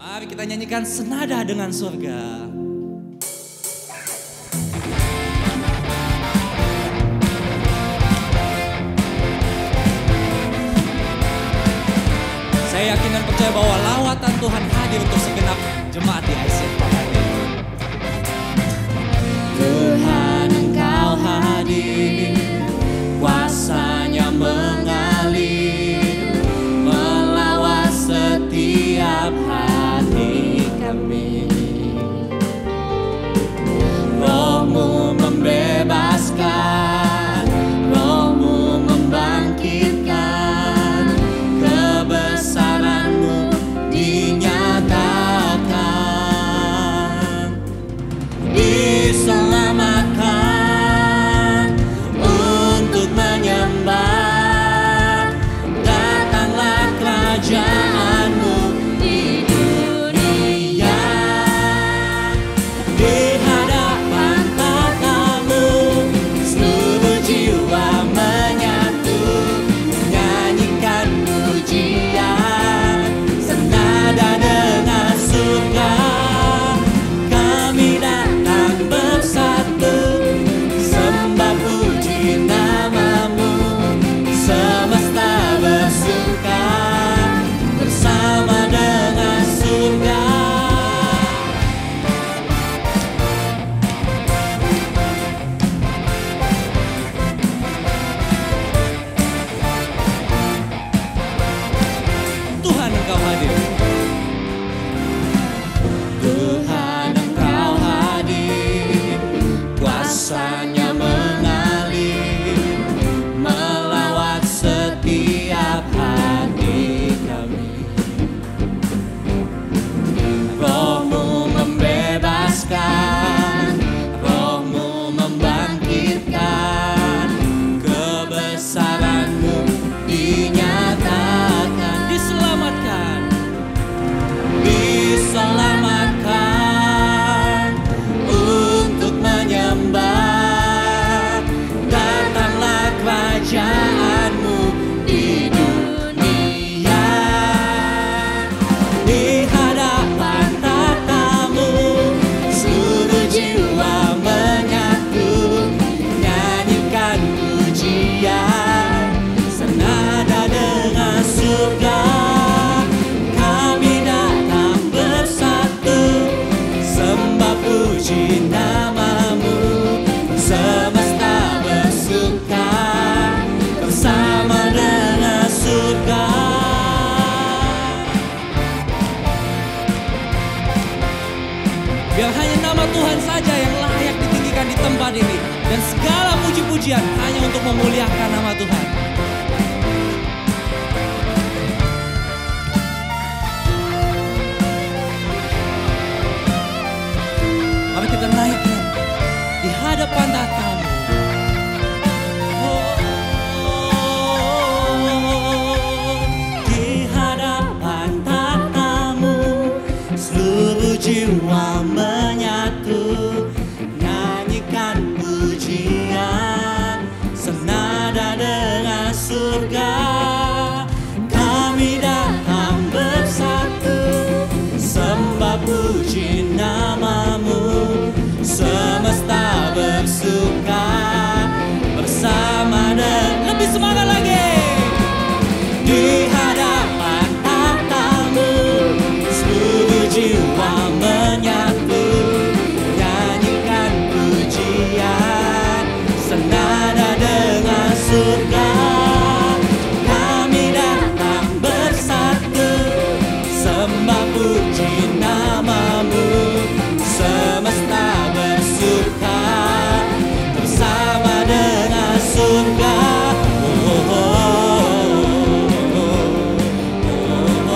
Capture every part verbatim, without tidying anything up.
Mari kita nyanyikan senada dengan surga. Saya yakin dan percaya bahwa lawatan Tuhan hadir untuk segenap jemaat di I C F Pangkal. Tuhan Engkau hadir, kuasanya mengalir, melawat setiap hati kami. Roh-Mu membebaskan, Roh-Mu membangkitkan, kebesaran-Mu dinyatakan, diselamatkan untuk menyembah. Datanglah kerajaan-Mu di dunia, di hadapan tatamu seluruh jiwa menyatu, menyanyikan pujian senada dengan surga. Kami datang bersatu, sembah puji nama-Mu, semesta bersuka bersama dengan surga. Tuhan Engkau hadir. Tuhan Engkau hadir, kuasanya mengalir, melawat setiap hati kami. Roh-Mu membebaskan, Roh-Mu membangkitkan, kebesaran-Mu dinyatakan, diselamatkan, diselamatkan untuk menyembah. Datanglah kerajaan-Mu di dunia, di hadapan tatamu seluruh jiwa menyatu, nyanyikan pujian senada dengan surga. Kami datang bersatu, sembah puji nama-Mu, semesta bersuka bersama dengan surga. Biar hanya nama Tuhan saja yang layak ditinggikan di tempat ini, dan segala puji-pujian hanya untuk memuliakan nama Tuhan. Mari kita naikkan di hadapan tatamu. Oh, di hadapan tatamu seluruh jiwa menyatu, nyanyikan pujian senada dengan surga. Kami datang bersatu, sembah puji nama-Mu, semesta bersuka bersama dengan lebih semangat lagi. Di hadapan tatamu seluruh jiwa menyatu, nyanyikan pujian senada dengan surga. Kami datang bersatu, sembah puji nama-Mu, semesta bersuka bersama dengan surga. Oh, oh, oh, oh,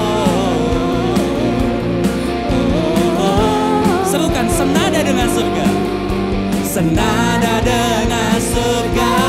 oh, oh. Serukan senada dengan surga, senada dengan surga.